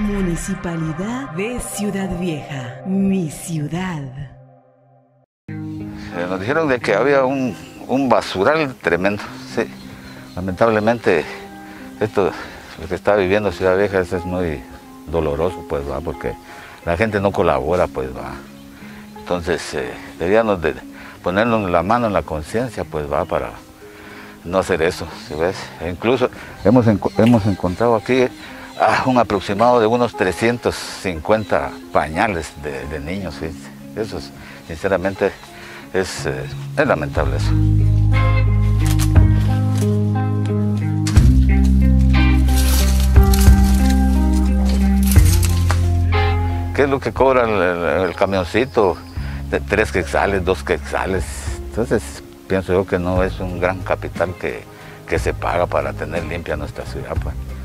Municipalidad de Ciudad Vieja, mi ciudad. Nos dijeron de que había un basural tremendo, sí. Lamentablemente, esto, lo que está viviendo Ciudad Vieja, es muy doloroso, pues, ¿va? Porque la gente no colabora, pues, ¿va? Entonces, deberíamos de ponernos la mano en la conciencia, pues, ¿va? Para no hacer eso, ¿sí ves? E incluso hemos encontrado aquí un aproximado de unos 350 pañales de niños, ¿sí? Eso es, sinceramente, es lamentable eso. ¿Qué es lo que cobra el camioncito? De 3 quetzales, 2 quetzales. Entonces, pienso yo que no es un gran capital que se paga para tener limpia nuestra ciudad, pues.